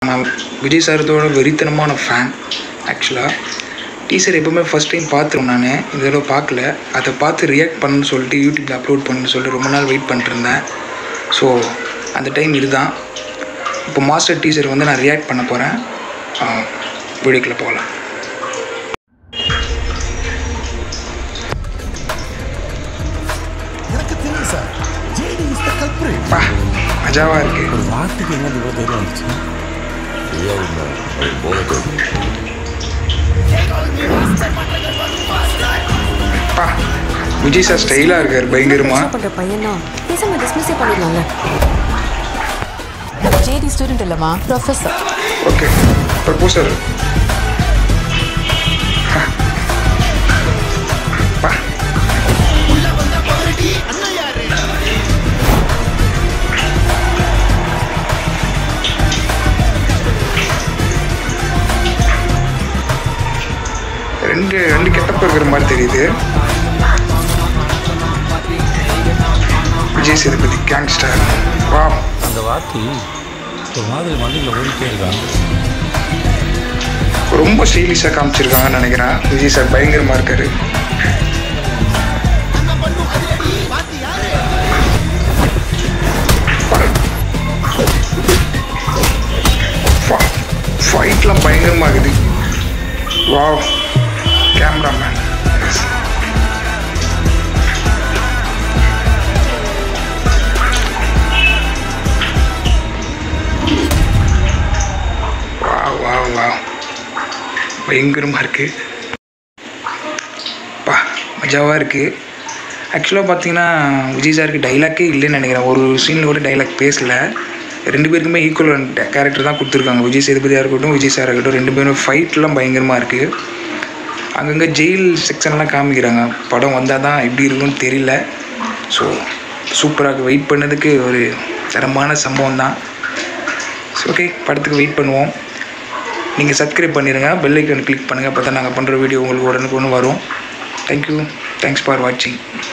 நான் விஜய் சாரத்தோட வெறித்தனமான ஃபேன். ஆக்சுவலாக டீசர் எப்போவுமே ஃபஸ்ட் டைம் பார்த்துருவேன். நான் இந்த தடவை பார்க்கல. அதை பார்த்து ரியாக்ட் பண்ணணும்னு சொல்லிட்டு யூடியூப்பில் அப்லோட் பண்ணணும்னு சொல்லிட்டு ரொம்ப நாள் வெயிட் பண்ணிட்டுருந்தேன். ஸோ அந்த டைம் இதுதான். இப்போ மாஸ்டர் டீசர் வந்து நான் ரியாக்ட் பண்ண போகிறேன். வீடியோக்குள்ளே போகலாம். மஜாவாக இருக்குது. ஒரு வார்த்தைக்கு என்ன தைரியம் வந்துச்சு? விஜய் சார் ஸ்டைலாக இருக்கார் பயங்கரமா. பண்ணுற பையனா பேசாம டிஸ்மிஸே பண்ணிடலாம்ல. ஜேடி ஸ்டூடெண்ட் இல்லைம்மா, ப்ரொஃபஸர். Okay, professor. ரெண்டு கெட்டப்ப இருக்கிற மாதிரி தெரியுது. விஜய் சேதுபதி கேங்ஸ்டர். வா, அந்த வார்த்தை ஒரு மாதிரி மண்ணில் ஓடிட்டே இருக்காங்க. ரொம்ப ஸ்டைலிஷாக காமிச்சிருக்காங்கன்னு நினைக்கிறேன். விஜய் சார் பயங்கரமாக இருக்காரு. ஃபைட்லாம் பயங்கரமாக இருக்குது. வா, கேமராமேன். பயங்கரமாக இருக்குது. மஜாவாக இருக்குது. ஆக்சுவலாக பார்த்தீங்கன்னா விஜய் சாருக்கு டைலாக்கே இல்லைன்னு நினைக்கிறேன். ஒரு சீனில் கூட டைலாக் பேசலை. ரெண்டு பேருக்குமே ஈக்குவல் கேரக்டர் தான் கொடுத்துருக்காங்க. விஜய் சேதுபதியாக இருக்கட்டும், விஜய் சாராக இருக்கட்டும், ரெண்டு பேரும் ஃபைட்லாம் பயங்கரமாக இருக்குது. அங்கங்கே ஜெயில் செக்ஷன்லாம் காமிக்கிறாங்க. படம் வந்தால் தான் எப்படி இருக்குன்னு தெரியல. ஸோ சூப்பராக வெயிட் பண்ணதுக்கு ஒரு தரமான சம்பவம் தான். ஸோ ஓகே, படத்துக்கு வெயிட் பண்ணுவோம். நீங்கள் சப்ஸ்கிரைப் பண்ணிடுங்க, பெல் ஐக்கான் கிளிக் பண்ணுங்கள். அப்போ தான் நாங்கள் பண்ணுற வீடியோ உங்களுக்கு உடனுக்குன்னு வரும். தேங்க்யூ, தேங்க்ஸ் ஃபார் வாட்சிங்.